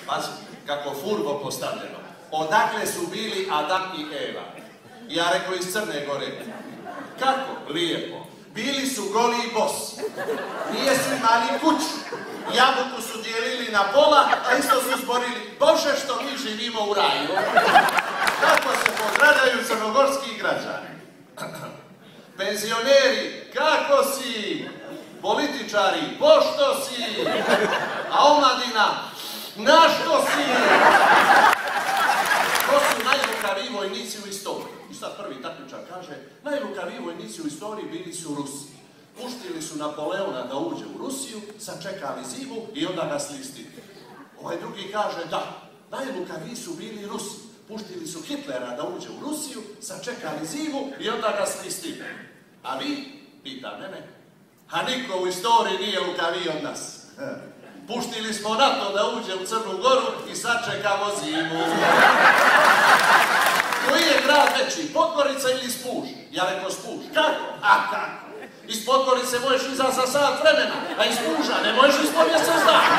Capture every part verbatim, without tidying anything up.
Pazi, kako furbo postavljeno. Odakle su bili Adam i Eva? Ja rekao iz Crne Gore. Kako? Lijepo. Bili su goli i bosi. Nije su imali kuću. Jabuku su dijelili na pola, a isto su zborili, Bože što mi živimo u raju. Kako se pozdravljaju crnogorski građani. Penzioneri, kako si? Političari, pošto si? A omladina, našto si? To su najlukaviji vojnici u istoriji. I sad prvi takmičar kaže, najlukaviji vojnici u istoriji bili su Rusi. Puštili su Napoleona da uđe u Rusiju, sačekali zimu i onda ga slistili. Ovaj drugi kaže, da, najlukaviji su bili Rusi. Puštili su Hitlera da uđe u Rusiju, sačekali zimu i onda ga slistili. A vi, pita mene, a niko u istoriji nije lukaviji od nas. Puštili smo NATO da uđe u Crnu Goru i sačekamo zimu. Koji je grad veći, Podgorica ili Spuž? Ja rekao Spuž. Kako? A kako? Iz Podgorice možeš iza za sat vremena, a iz Spuža ne možeš iz po mjesec dana.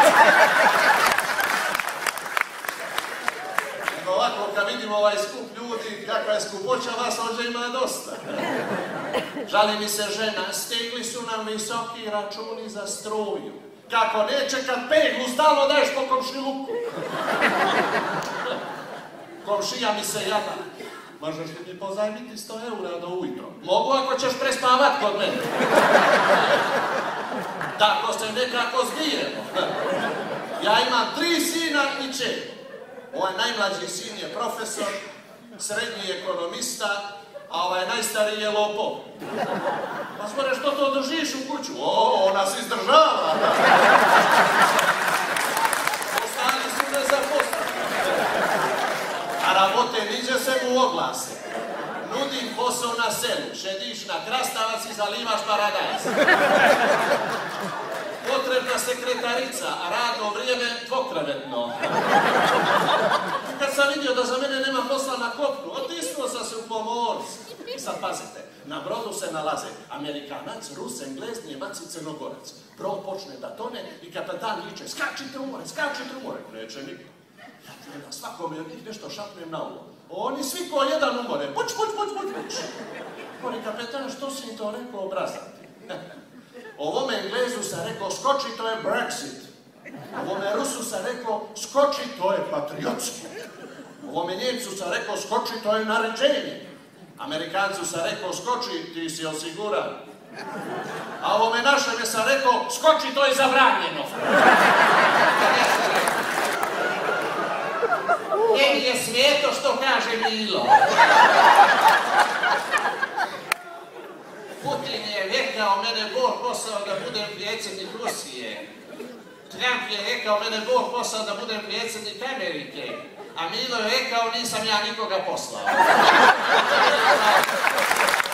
Nego ovako, kad vidimo ovaj skup ljudi, kakva je skupoća, vas ovdje ima dosta. Žali mi se žena, stigli su nam visoki računi za struju. Kako neće kad peglu stalno daješ po komšiluku. Komšija mi se jada. Možeš li mi pozajmiti sto eura do ujutro? Mogu ako ćeš prespavat kod mene. Tako se nekako zbijemo. Ja imam tri sina i čer. Ovaj najmlađi sin je profesor, srednji ekonomista, a ovaj najstariji je lopov. Pa smore, što to držiš u kuću? O, ona se izdržava. Ostali su nezaposleni. A rabote niđe se mu oglase. Nudim posao na selu, šediš na krastavac i zalivaš paradajz. Potrebna sekretarica, a radno vrijeme dvokrevetno. Kad sam vidio da za mene nema posla na kopnu, otisnuo sam se u pomorci. I sad pazite, na brodu se nalaze Amerikanac, Rus, Englez, Njemac i Crnogorac. Brod počne da tone i kapetan viče, skačite u more, skačite u more. Neće niko. Ja ću na svakome od njih nešto šapnem na uvo. Oni svi ko jedan umore, puć, puć, puć, puć, puć. Kori kapetan, što si im to rekao obrazati? Ovome Englezu sam rekao, skoči, to je Brexit. Ovome Rusu sam rekao, skoči, to je patriotski. Ovome Njemcu sam rekao, skoči, to je naređenje. Amerikancu sam rekao, skoči, ti si osiguran. A ovome našem sam rekao, skoči, to je zabranjeno. Meni je svijeto što kaže Milo. Putin je rekao, mene Bog poslao da budem predsjednik Rusije. Trump je rekao, mene Bog poslao da budem predsjednik Amerike. A Milo je rekao, nisam ja nikoga poslao.